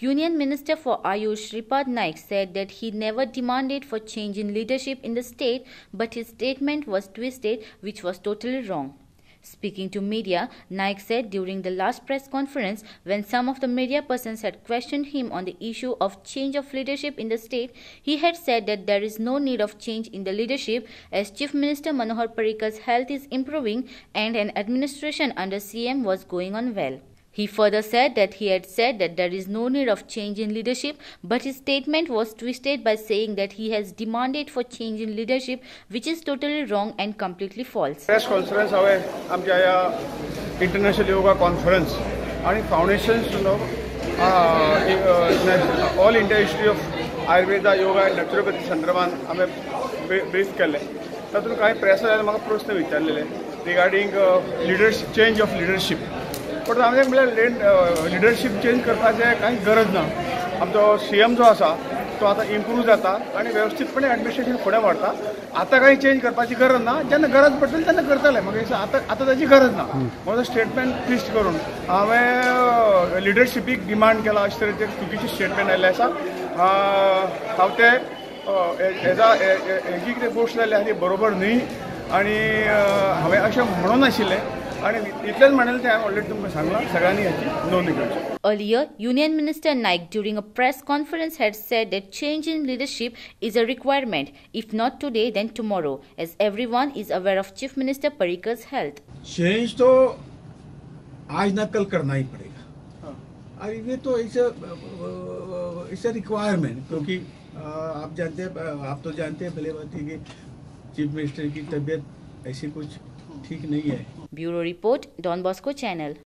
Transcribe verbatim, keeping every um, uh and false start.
Union Minister for Ayush Shripad Naik said that he never demanded for change in leadership in the state, but his statement was twisted, which was totally wrong. Speaking to media, Naik said during the last press conference, when some of the media persons had questioned him on the issue of change of leadership in the state, he had said that there is no need of change in the leadership as Chief Minister Manohar Parrikar's health is improving and an administration under C M was going on well. He further said that he had said that there is no need of change in leadership, but his statement was twisted by saying that he has demanded for change in leadership, which is totally wrong and completely false. Press conference हवे आमच्या या international yoga conference आणि foundations no all India history of Ayurveda yoga and naturopathy संदर्भात आम्ही brief केले. तातूंत कांय pressure म्हाका प्रश्न विचारलेले regarding leadership change of leadership. But आमचे म्हळ्यार लिडरशीप चेंज करपाचें कांय गरज ना. आमचो सीएम जो आसा तो आतां इम्प्रूव जाता आनी वेवस्थीतपणे एडमिनिस्ट्रेशन फुडें व्हरता. आतां कांय चेंज करपाची गरज ना. जेन्ना गरज पडटली तेन्ना करतले. म्हाका आतां आतां ताची गरज ना. म्हजो स्टेटमेंट ट्विस्ट करून हांवें लिडरशिपीक डिमांड केला अशे तरेचे चुकीचे स्टेटमेंट आयिल्ले आसा. हांव ते हेजा हेजी कितें गोश्ट जाल्ली आसा ती बरोबर न्ही आनी हांवें अशें म्हणूं नाशिल्लें. Earlier, Union Minister Naik during a press conference had said that change in leadership is a requirement, if not today then tomorrow, as everyone is aware of Chief Minister Parrikar's health. Change तो आज ना कल करना ही पड़ेगा और ये तो it's a requirement, क्योंकि आप जानते हैं आप तो जानते हैं भले बात कि चीफ मिनिस्टर की तबीयत ऐसी कुछ ठीक नहीं है. Bureau Report, Don Bosco Channel.